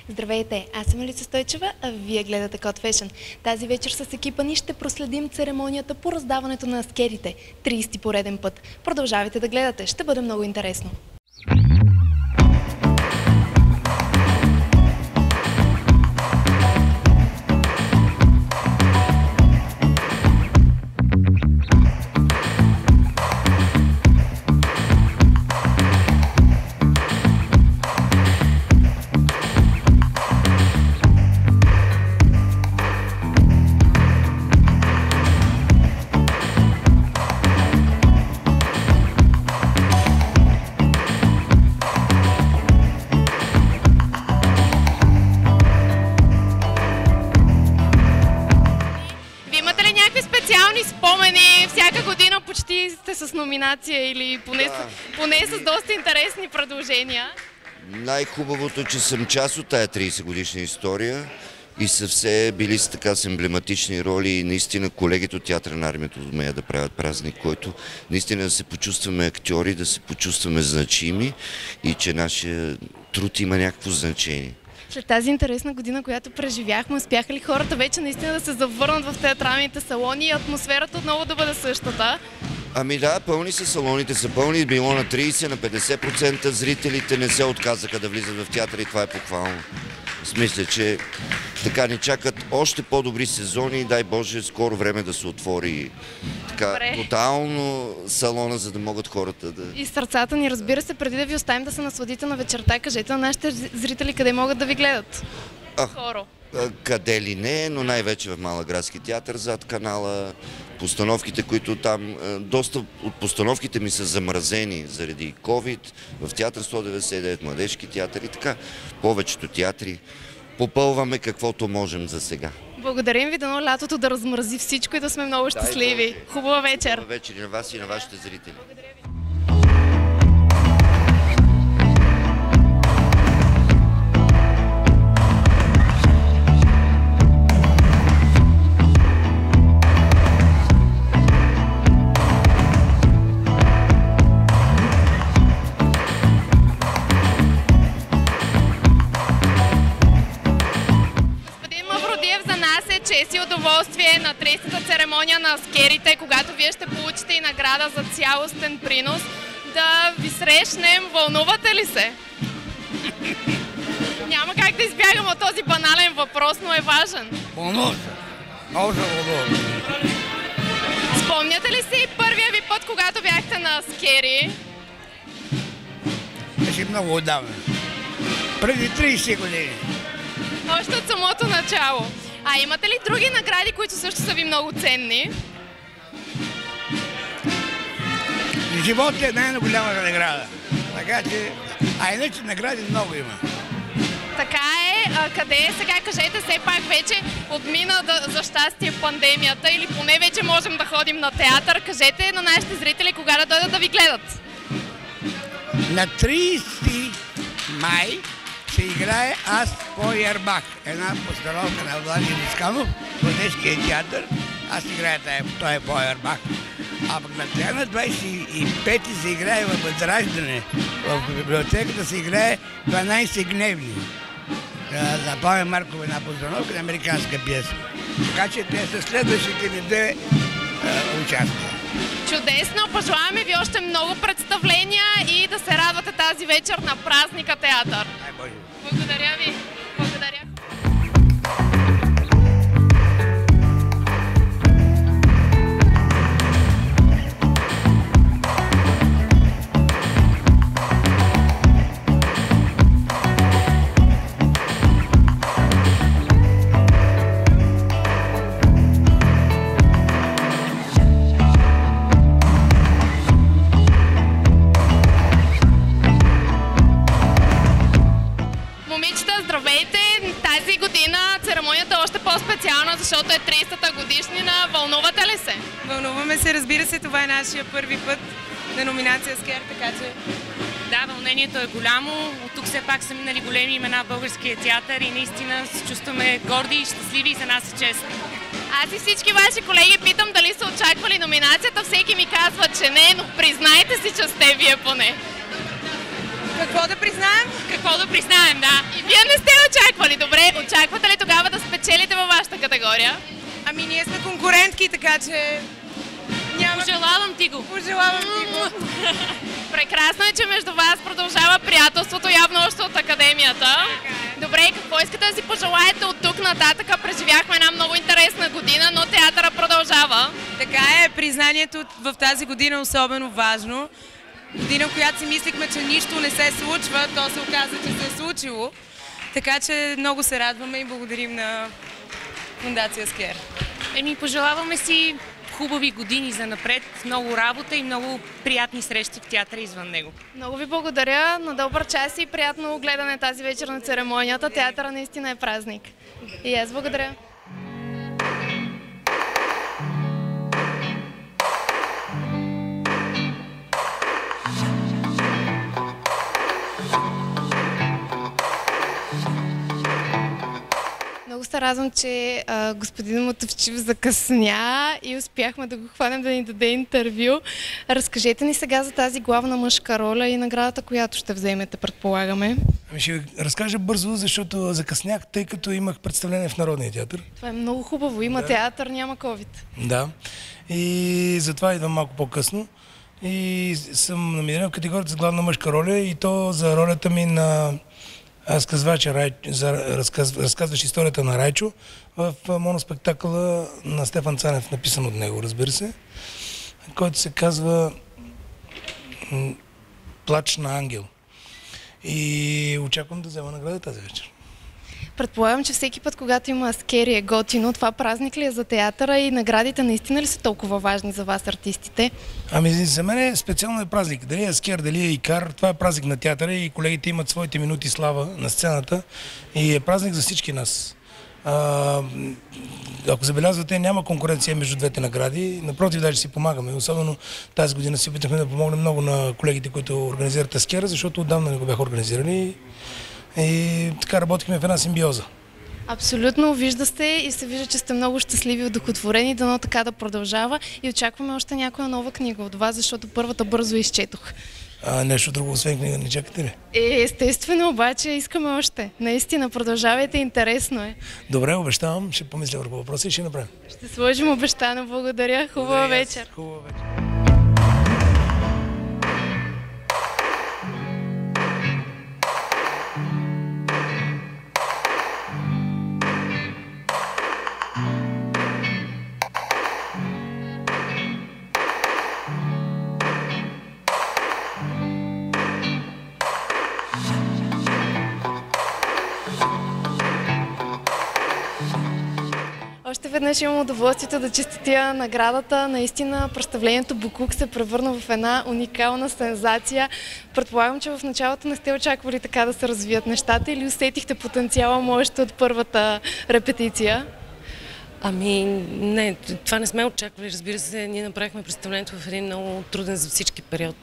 Здравейте, аз съм Алица Стойчева, а вие гледате Код Фешън. Тази вечер с екипа ни ще проследим церемонията по раздаването на аскерите. 30 пореден път. Продължавайте да гледате, ще бъде много интересно. Спомени, всяка година почти сте с номинация или поне с доста интересни предложения. Най-хубавото, че съм част от тая 30 годишна история и са все били с така с емблематични роли и наистина колегите от Театъра на армията умеят да правят празник, който наистина да се почувстваме актьори, да се почувстваме значими и че нашия труд има някакво значение. След тази интересна година, която преживяхме, успяха ли хората вече наистина да се завърнат в театралните салони и атмосферата отново да бъде същата? Ами да, пълни са салоните, са пълни, било на 30, на 50%, зрителите не се отказаха да влизат в театър и това е похвално. Мисля, че така ни чакат още по-добри сезони и дай Боже скоро време да се отвори така тотално салона, за да могат хората да... И сърцата ни, разбира се, преди да ви оставим да се насладите на вечерта, кажете на нашите зрители къде могат да ви гледат. Скоро. Къде ли не, но най-вече в Малъградски театър зад канала. Постановките, които там... Доста от постановките ми са замразени заради COVID в театър 199, Младежки театър и така. Повечето театри попълваме каквото можем за сега. Благодарим ви, дано лятото да размрази всичко и да сме много щастливи. Хубава вечер! Хубава вечер и на вас и на вашите зрители. Чест и удоволствие на 30-та церемония на аскерите, когато вие ще получите и награда за цялостен принос, да ви срещнем. Вълнувате ли се? Няма как да избягам от този банален въпрос, но е важен. Вълнувам се. Много се вълнувам. Спомняте ли си първия ви път, когато бяхте на аскери? Беше много отдавна. Преди 30 години. Още от самото начало. А имате ли други награди, които също са ви много ценни? Животът е най-голямата награда. Така че, иначе награди много има. Така е. Къде е сега? Кажете, все пак вече отмина за щастие пандемията или поне вече можем да ходим на театър. Кажете на нашите зрители кога да дойдат да ви гледат. На 30 май се играе Аз Фойербах, една постановка на Влади Лисканов, Младежкия театър. Аз играя той Фойербах. А пък на 25-ти се играе в Възраждане. В библиотеката се играе 12 гневни. За Павел Марков една постановка на американска пиеса. Така че те са следващите ми две участия. Чудесно! Пожелаваме ви още много представления и да се радвате тази вечер на празника театър. Благодаря ви! Благодаря! Здравейте! Тази година церемонията е още по-специална, защото е 30-та годишнина. Вълнувате ли се? Вълнуваме се, разбира се, това е нашия първи път на номинация Аскер, така че... Да, вълнението е голямо. От тук все пак са минали големи имена в българския театър и наистина се чувстваме горди и щастливи и за нас е чест. Аз и всички ваши колеги питам дали са очаквали номинацията. Всеки ми казва, че не, но признайте си, че сте вие поне. Какво да признаем? Какво да признаем, да. И вие не сте очаквали. категория? Ами ние сме конкурентки, така че Пожелавам ти го! Пожелавам ти го! Прекрасно е, че между вас продължава приятелството, явно още от академията. Добре, и какво искате да си пожелаете от тук нататък? Преживяхме една много интересна година, но театъра продължава. Така е, признанието в тази година е особено важно. Година, в която си мислихме, че нищо не се случва, то се оказа, че се е случило. Така че много се радваме и благодарим на Фондация Скер. Пожелаваме си хубави години за напред, много работа и много приятни срещи в театъра извън него. Много ви благодаря, на добър час и приятно гледане тази вечер на церемонията. Театъра наистина е празник. И аз благодаря. Много се радвам, че господин Мотовчив закъсня и успяхме да го хванем да ни даде интервю. Разкажете ни сега за тази главна мъжка роля и наградата, която ще вземете, предполагаме. Ще ви разкажа бързо, защото закъснях, тъй като имах представление в Народния театър. Това е много хубаво. Има театър, няма COVID. Да. И затова идвам малко по-късно. И съм номиниран в категорията за главна мъжка роля и то за ролята ми на разказваш историята на Райчо в моноспектакъла на Стефан Цанев, написан от него, разбира се, който се казва Плач на ангел. И очаквам да взема награда тази вечер. Предполагам, че всеки път, когато има Аскери е готино, това празник ли е за театъра и наградите наистина ли са толкова важни за вас, артистите? Ами за мен специално е празник. Дали е Аскер, дали е Икар, това е празник на театъра и колегите имат своите минути слава на сцената и е празник за всички нас. Ако забелязвате, няма конкуренция между двете награди, напротив, даже си помагаме. Особено тази година си опитахме да помогнем много на колегите, които организират Аскера, защото отдавна не го бяха организирали. И така работихме в една симбиоза. Абсолютно, вижда се и се вижда, че сте много щастливи и удовлетворени, дано така да продължава и очакваме още някоя нова книга от вас, защото първата бързо изчетох. Нещо друго, освен книга, не чакате ли? Естествено, обаче искаме още. Наистина, продължавайте, интересно е. Добре, обещавам, ще помисля върху въпроса и ще направим. Ще сложим обещано, благодаря, хубава вечер. Хубава вечер. Още веднъж имам удоволствието да честитя наградата. Наистина представлението Букук се превърна в една уникална сензация. Предполагам, че в началото не сте очаквали така да се развият нещата или усетихте потенциала му още от първата репетиция? Ами не, това не сме очаквали. Разбира се, ние направихме представлението в един много труден за всички период.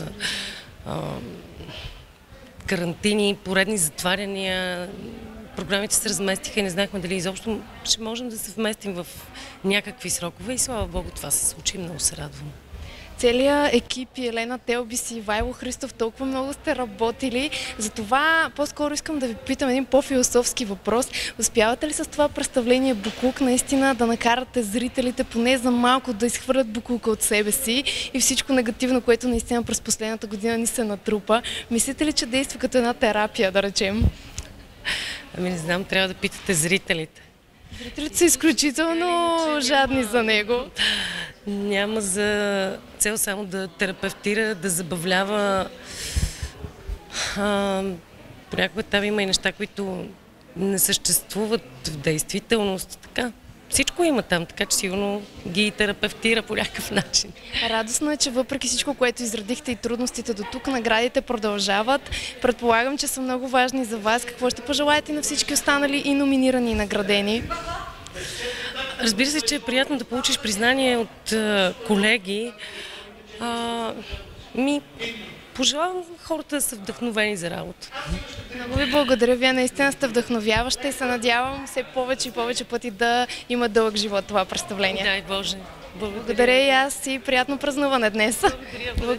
Карантини, поредни затваряния. Програмите се разместиха и не знаехме дали изобщо ще можем да се вместим в някакви срокове и слава Богу това се случи и много се радвам. Целият екип и Елена Телбис и Ивайло Христов толкова много сте работили. Затова по-скоро искам да ви питам един по-философски въпрос. Успявате ли с това представление Букук наистина да накарате зрителите поне за малко да изхвърлят Букука от себе си и всичко негативно, което наистина през последната година ни се натрупа? Мислите ли, че действа като една терапия, да речем? Ами не знам, трябва да питате зрителите. Зрителите са изключително жадни за него. Няма за цел само да терапевтира, да забавлява. Понякога там има и неща, които не съществуват в действителност. Така. Всичко има там, така че сигурно ги терапевтира по някакъв начин. Радостно е, че въпреки всичко, което изредихте и трудностите до тук, наградите продължават. Предполагам, че са много важни за вас. Какво ще пожелаете на всички останали и номинирани и наградени? Разбира се, че е приятно да получиш признание от колеги. Пожелавам хората да са вдъхновени за работа. Много ви благодаря. Вие наистина сте вдъхновяваща и се надявам все повече и повече пъти да има дълъг живот това представление. Дай Боже. Благодаря и аз и приятно празнуване днес. Благодаря.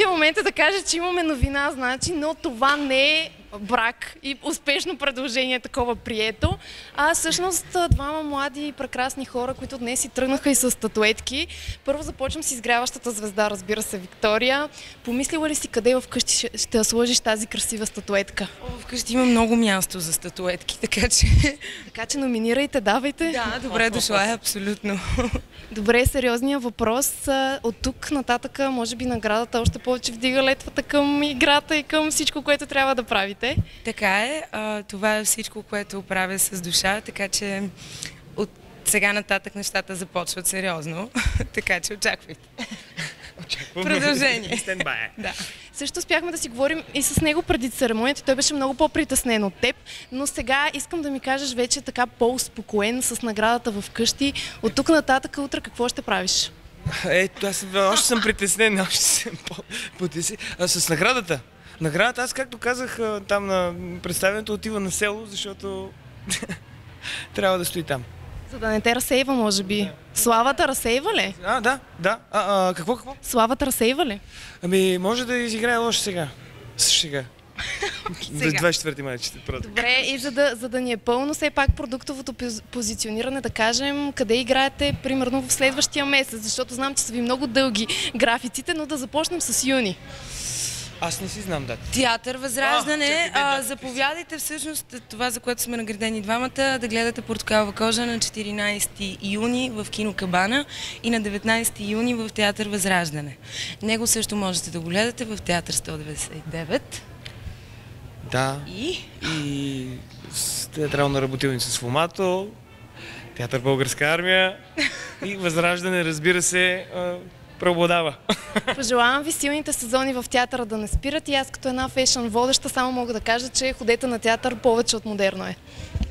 Първият момент е да кажа, че имаме новина, значи, но това не е брак и успешно предложение такова прието. Всъщност двама млади и прекрасни хора, които днес си тръгнаха и с статуетки. Първо започвам с изгряващата звезда, разбира се, Виктория. Помислила ли си къде вкъщи ще сложиш тази красива статуетка? Вкъщи има много място за статуетки, така че... Така че номинирайте, давайте. Да, добре дошла е, абсолютно. Добре, сериозният въпрос. От тук нататъка, може би наградата още повече вдига летвата към играта и към всичко, което трябва да правите. Така е. Това е всичко, което правя с душа, така че от сега нататък нещата започват сериозно. Така че очаквайте. Продължение. Да. Също успяхме да си говорим и с него преди церемонията. Той беше много по-притеснен от теб, но сега искам да ми кажеш вече така по-успокоен с наградата в къщи. От тук нататък утре какво ще правиш? Ето, аз още съм притеснен, още съм по-потеснен. С наградата? Наградата, аз както казах там на представянето, отива на село, защото трябва да стои там. За да не те разсейва, може би. Славата разсейва ли? Да. Какво? Славата разсейва ли? Ами, може да изиграе лошо сега. Сега. До 24 май ще продължи. Добре, и за да ни е пълно, все пак продуктовото позициониране, да кажем, къде играете, примерно в следващия месец, защото знам, че са ви много дълги графиците, но да започнем с юни. Аз не си знам дата. Театър Възраждане. Заповядайте всъщност това, за което сме наградени двамата, да гледате Портокалова кожа на 14 юни в кино Кабана и на 19 юни в Театър Възраждане. Него също можете да го гледате в Театър 199. Да. И с театрална работилница с Фомато, Театър Българска армия и Възраждане, разбира се, преобладава. Пожелавам ви силните сезони в театъра да не спират и аз като една фешън водеща само мога да кажа, че ходете на театър повече от модерно е.